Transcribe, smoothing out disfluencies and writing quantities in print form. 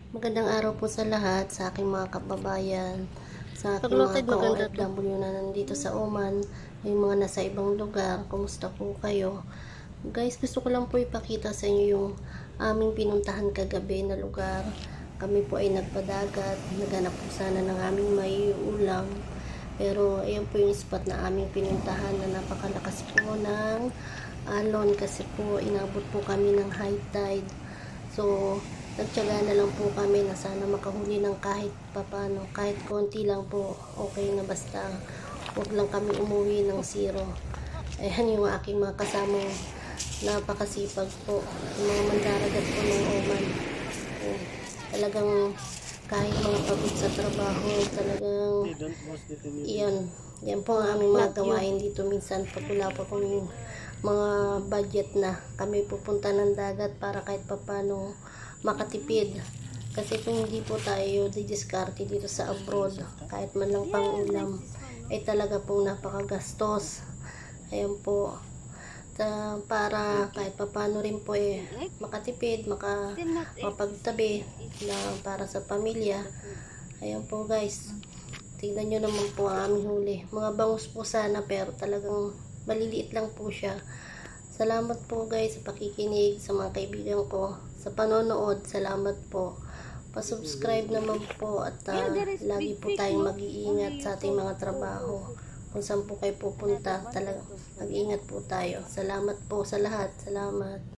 Magandang araw po sa lahat, sa aking mga kababayan, sa aking mga ka-OFW na nandito sa Oman, yung mga nasa ibang lugar. Kumusta po kayo? Guys, gusto ko lang po ipakita sa inyo yung aming pinuntahan kagabi na lugar. Kami po ay nagpadagat, naghanap po sana ng aming may ulam. Pero ayan po yung spot na aming pinuntahan na napakalakas po ng alon kasi po inabot po kami ng high tide. So, nagtiyaga na lang po kami na sana makahuli ng kahit papano, kahit konti lang po, okay na basta huwag lang kami umuwi ng zero. Ayan yung aking mga kasamang napakasipag po, yung mga mandaragat po ng Oman. Talagang kahit mga pagod sa trabaho, talagang yan po ang aming mga gawain dito. Minsan pag wala pa kami mga budget na, kami pupunta ng dagat para kahit papano makatipid. Kasi kung hindi po tayo didiskarte dito sa abroad, kahit man lang pang ulam, ay talaga pong napakagastos. Ayan po. Para kahit papano rin po makatipid, mapagtabi na para sa pamilya. Ayan po guys. Tingnan nyo naman po ang aming huli. Mga bangus po sana pero talagang maliliit lang po siya. Salamat po guys sa pakikinig, sa mga kaibigan ko, sa panonood. Salamat po. Pa-subscribe naman po at lagi po tayong mag-iingat sa ating mga trabaho. Kung saan po kayo pupunta, talagang mag-ingat po tayo. Salamat po sa lahat. Salamat.